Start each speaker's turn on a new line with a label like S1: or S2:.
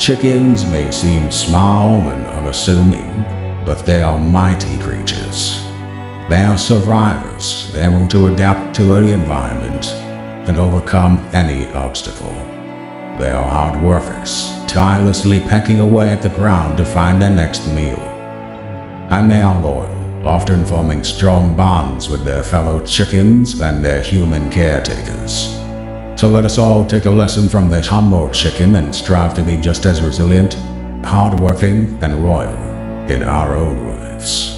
S1: Chickens may seem small and unassuming, but they are mighty creatures. They are survivors, able to adapt to any environment and overcome any obstacle. They are hard workers, tirelessly pecking away at the ground to find their next meal. And they are loyal, often forming strong bonds with their fellow chickens and their human caretakers. So let us all take a lesson from this humble chicken and strive to be just as resilient, hardworking, and loyal in our own lives.